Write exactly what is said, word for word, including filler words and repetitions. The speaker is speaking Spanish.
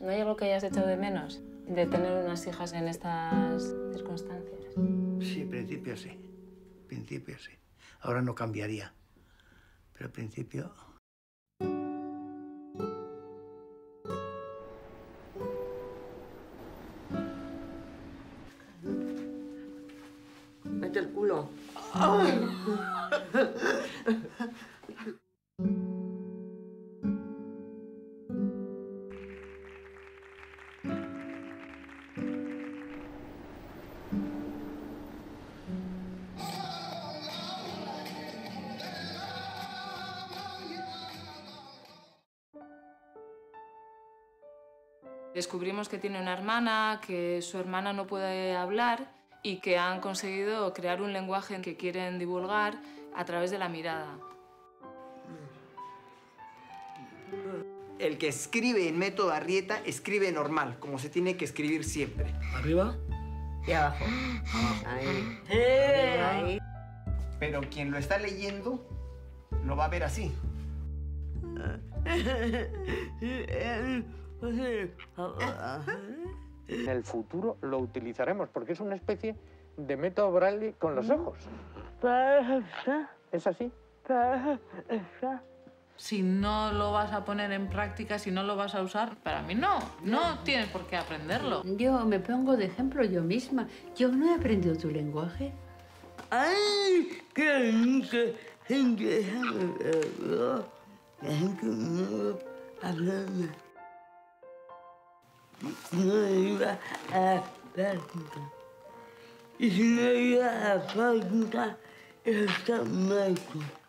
¿No hay algo que hayas echado de menos de tener unas hijas en estas circunstancias? Sí, al principio sí. Al principio sí. Ahora no cambiaría. Pero al principio... Mete el culo. Descubrimos que tiene una hermana, que su hermana no puede hablar y que han conseguido crear un lenguaje que quieren divulgar a través de la mirada. El que escribe en método Arrieta escribe normal, como se tiene que escribir siempre. ¿Arriba? Y abajo. Ahí. Ahí. Pero quien lo está leyendo lo va a ver así. En el futuro lo utilizaremos porque es una especie de método Braille con los ojos. ¿Es así? Si no lo vas a poner en práctica, si no lo vas a usar, para mí no, no tienes por qué aprenderlo. Yo me pongo de ejemplo yo misma. Yo no he aprendido tu lenguaje. ¡Ay! ¡Qué nunca! No iba a la práctica. Y si no iba a la práctica, está muerto.